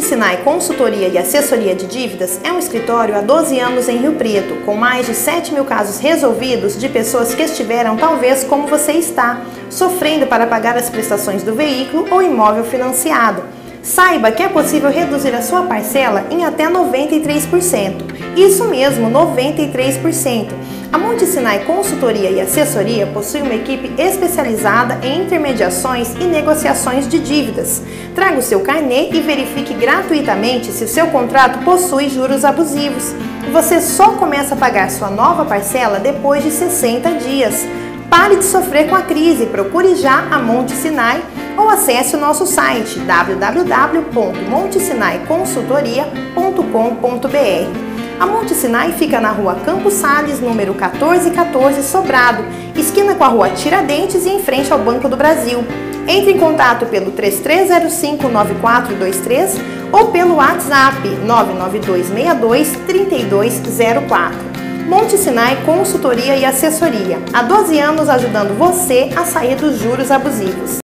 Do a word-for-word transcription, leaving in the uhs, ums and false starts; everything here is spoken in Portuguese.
Sinai Consultoria e Assessoria de Dívidas é um escritório há doze anos em Rio Preto, com mais de sete mil casos resolvidos de pessoas que estiveram talvez como você está, sofrendo para pagar as prestações do veículo ou imóvel financiado. Saiba que é possível reduzir a sua parcela em até noventa e três por cento. Isso mesmo, noventa e três por cento. A Monte Sinai Consultoria e Assessoria possui uma equipe especializada em intermediações e negociações de dívidas. Traga o seu carnê e verifique gratuitamente se o seu contrato possui juros abusivos. Você só começa a pagar sua nova parcela depois de sessenta dias. Pare de sofrer com a crise, procure já a Monte Sinai ou acesse o nosso site w w w ponto monte sinai consultoria ponto com ponto b r. A Monte Sinai fica na rua Campos Sales, número quatorze quatorze, Sobrado, esquina com a rua Tiradentes e em frente ao Banco do Brasil. Entre em contato pelo três três zero cinco, nove quatro dois três ou pelo WhatsApp nove nove dois seis dois, três dois zero quatro. Monte Sinai Consultoria e Assessoria. Há doze anos ajudando você a sair dos juros abusivos.